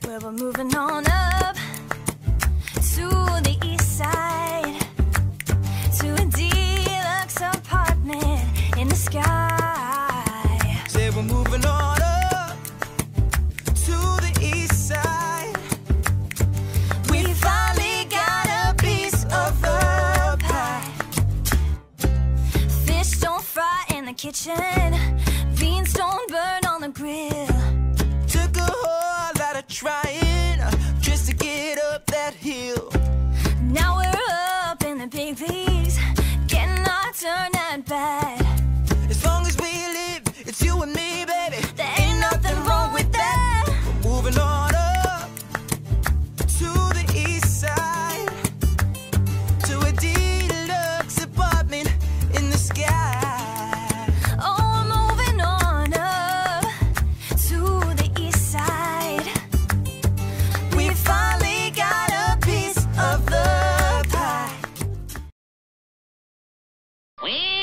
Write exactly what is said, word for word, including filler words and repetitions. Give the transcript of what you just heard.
Well, we're moving on up to the east side, to a deluxe apartment in the sky. Say we're moving on up to the east side. We finally got a piece of the pie. Fish don't fry in the kitchen, beans don't burn on the grill. Took a whole lot of trying just to get up that hill. Now we're up in the big leagues, getting our turn at bat. As long as we live, it's you and me, baby. There ain't nothing wrong with that. We're moving on up to the east side, to a deluxe apartment in the sky. Oh, I'm moving on up to the east side. We finally got a piece of the pie. We